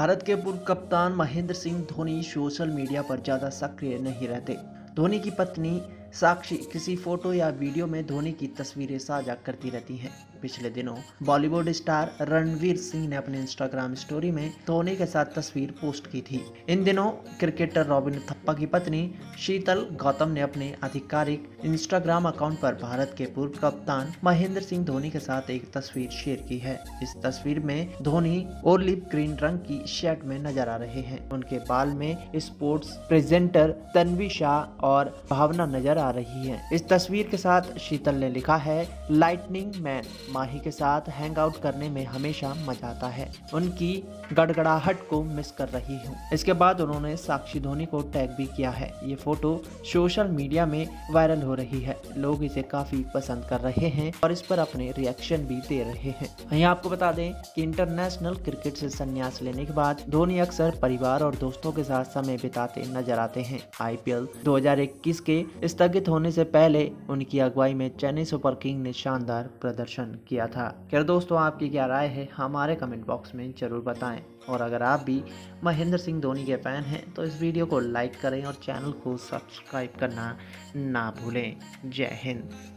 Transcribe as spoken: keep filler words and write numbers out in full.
भारत के पूर्व कप्तान महेंद्र सिंह धोनी सोशल मीडिया पर ज़्यादा सक्रिय नहीं रहते। धोनी की पत्नी साक्षी किसी फोटो या वीडियो में धोनी की तस्वीरें साझा करती रहती हैं। पिछले दिनों बॉलीवुड स्टार रणवीर सिंह ने अपने इंस्टाग्राम स्टोरी में धोनी के साथ तस्वीर पोस्ट की थी। इन दिनों क्रिकेटर रॉबिन थप्पा की पत्नी शीतल गौतम ने अपने आधिकारिक इंस्टाग्राम अकाउंट पर भारत के पूर्व कप्तान महेंद्र सिंह धोनी के साथ एक तस्वीर शेयर की है। इस तस्वीर में धोनी ओलिव ग्रीन रंग की शर्ट में नजर आ रहे हैं। उनके बाल में स्पोर्ट्स प्रेजेंटर तन्वी शाह और भावना नजर आ रही है। इस तस्वीर के साथ शीतल ने लिखा है, लाइटनिंग मैन, माही के साथ हैंग आउट करने में हमेशा मजा आता है। उनकी गड़गड़ाहट को मिस कर रही हूँ। इसके बाद उन्होंने साक्षी धोनी को टैग भी किया है। ये फोटो सोशल मीडिया में वायरल हो रही है। लोग इसे काफी पसंद कर रहे हैं और इस पर अपने रिएक्शन भी दे रहे हैं। वहीं आपको बता दें कि इंटरनेशनल क्रिकेट से संन्यास लेने के बाद धोनी अक्सर परिवार और दोस्तों के साथ समय बिताते नजर आते हैं। आईपीएल दो हज़ार इक्कीस के स्थगित होने से पहले उनकी अगुवाई में चेन्नई सुपर किंग ने शानदार प्रदर्शन किया था। क्या दोस्तों, आपकी क्या राय है हमारे कमेंट बॉक्स में जरूर बताएं। और अगर आप भी महेंद्र सिंह धोनी के फैन हैं तो इस वीडियो को लाइक करें और चैनल को सब्सक्राइब करना ना भूलें। जय हिंद।